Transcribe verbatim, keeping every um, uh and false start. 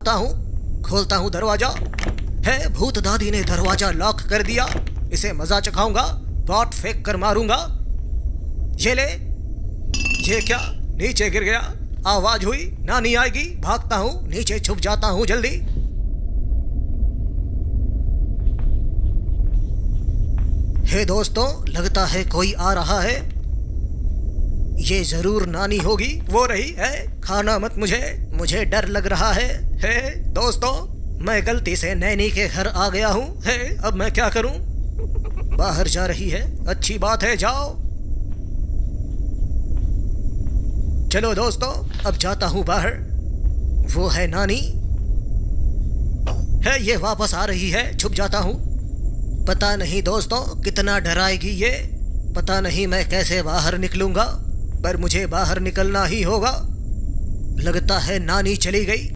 आता हूँ, खोलता हूँ दरवाजा। है भूत दादी ने दरवाजा लॉक कर दिया। इसे मजा चखाऊंगा, पॉट फेंक कर मारूंगा। ये ले। ये क्या, नीचे गिर गया। आवाज हुई, नानी आएगी। भागता हूँ, नीचे छुप जाता हूँ जल्दी। हे दोस्तों, लगता है कोई आ रहा है। ये जरूर नानी होगी। वो रही है। खाना मत मुझे, मुझे डर लग रहा है। हे दोस्तों, मैं गलती से नैनी के घर आ गया हूँ। है अब मैं क्या करूँ? बाहर जा रही है, अच्छी बात है, जाओ। चलो दोस्तों, अब जाता हूँ बाहर। वो है नानी। है ये वापस आ रही है, छुप जाता हूँ। पता नहीं दोस्तों कितना डराएगी ये। पता नहीं मैं कैसे बाहर निकलूंगा, पर मुझे बाहर निकलना ही होगा। लगता है नानी चली गई।